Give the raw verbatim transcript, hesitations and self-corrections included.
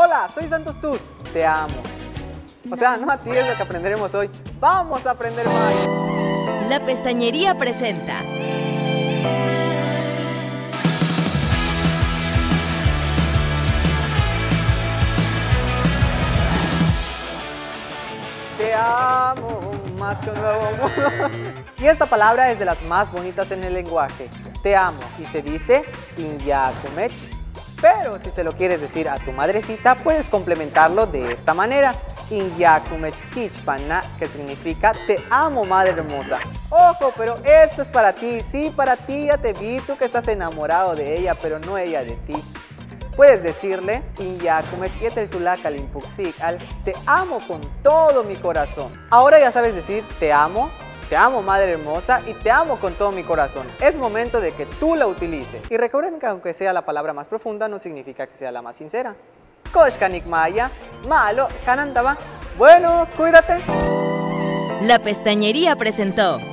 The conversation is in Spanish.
Hola, soy Santos Tus, te amo. O sea, no a ti es lo que aprenderemos hoy. ¡Vamos a aprender más! La Pestañería presenta. Te amo más que un nuevo mundo. Y esta palabra es de las más bonitas en el lenguaje. Te amo. Y se dice Inyakumech. Pero si se lo quieres decir a tu madrecita, puedes complementarlo de esta manera. Inyakumech Kichpanna, que significa te amo, madre hermosa. Ojo, pero esto es para ti. Sí, para ti, ya te vi, tú que estás enamorado de ella, pero no ella de ti. Puedes decirle, te amo con todo mi corazón. Ahora ya sabes decir, te amo, te amo madre hermosa y te amo con todo mi corazón. Es momento de que tú la utilices. Y recuerden que aunque sea la palabra más profunda, no significa que sea la más sincera. Koshkanik Maya, malo, Kanantaba. Bueno, cuídate. La Pestañería presentó.